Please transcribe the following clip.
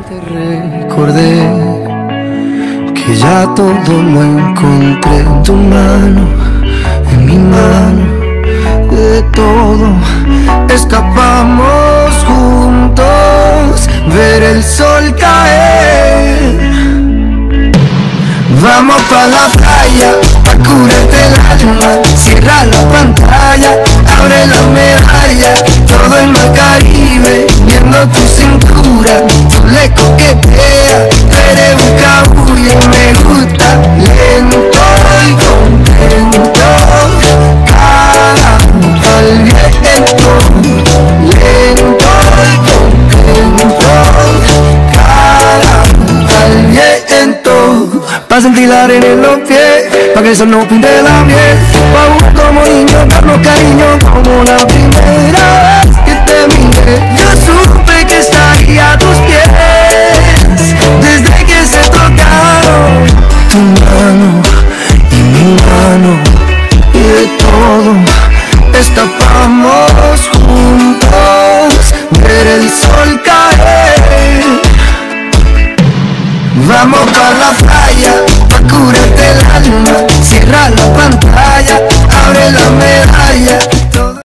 Recordé que ya todo lo encontré en tu mano, en mi mano. De todo escapamos juntos, ver el sol caer. Vamos pa' la playa, pa' curarte el alma. Cierra la pantalla, abre la medalla. Todo en el Caribe, viendo tu cintura. Tú le coqueteas, tú eres un cabullo y me gusta. Lento y contento, cada al viento. Lento y contento, cada al viento. Pa' sentir la arena en los pies, pa' que el sol no pinte la piel. Pa' como niños darnos cariño como la primera vez que te miré. Yo supe que estaría a tus pies desde que se tocaron tu mano y mi mano. Y de todo escapamos juntos, ver el sol caer. Vamos pa' la playa, pa' curarte el alma. Cierra la pantalla, abre la medalla.